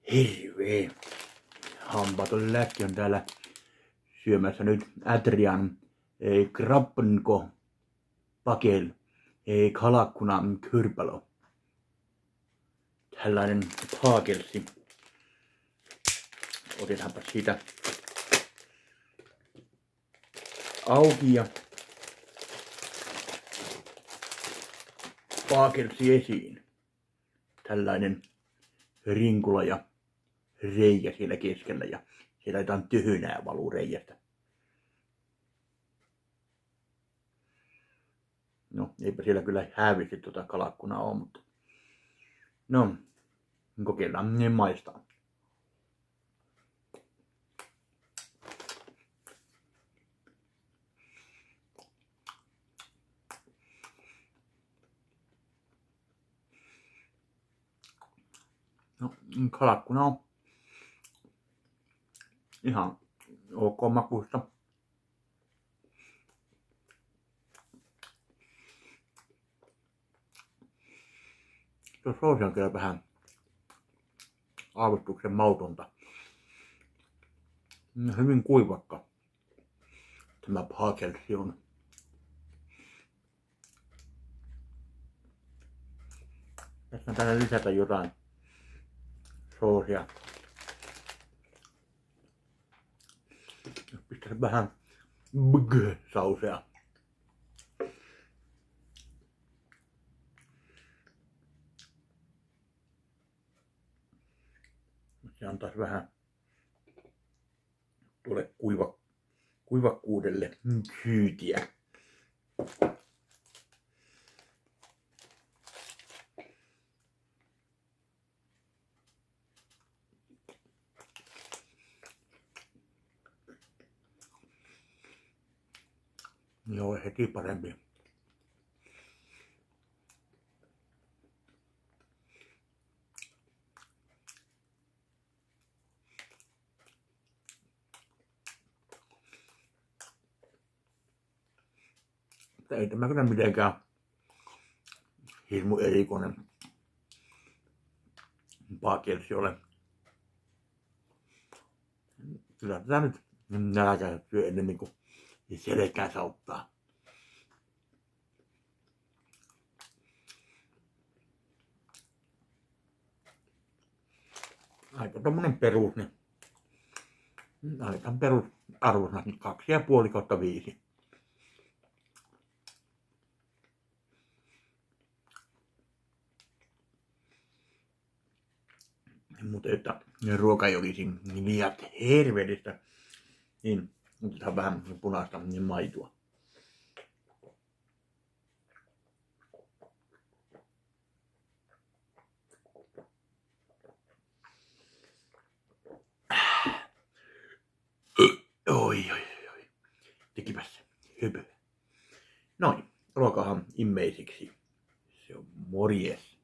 Hirveä hampaton läkki on täällä syömässä nyt Adrian Krapnko Pakel kalakkuna kyrpalo. Tällainen paakelsi. Otetaanpa siitä auki ja paakelsi esiin. Tällainen rinkula ja reikä siellä keskellä ja siellä jotain tyhynää valuu reiästä. No, eipä siellä kyllä hävisti tuota kalakkunaa ole, mutta no, kokeillaan ne maistaa. No, kalakkuna on ihan ok makuista. Tuo soosi on kyllä vähän aavistuksen mautonta. Hyvin kuivakka tämä paakelsi on. Tässä on täällä lisätä jotain soosia. Pistäisi vähän sausea. Se antaisi vähän tuolle kuivakkuudelle kyytiä. Joo, heti parempi. Mutta ei tämä kyllä mitenkään hirmu erikoinen paakelsi ole. Kyllä tätä nyt nälkä syö ennen kuin selkää sauttaa. Aika tommonen perus, niin annetaan perusarvosana 2,5/5. Mutta että ruoka ei olisi liian herveellistä, niin otetaan vähän punaista maitoa. Oi. Tekipäs höpö. Noin, ruokahan immeisiksi. Se on morjes.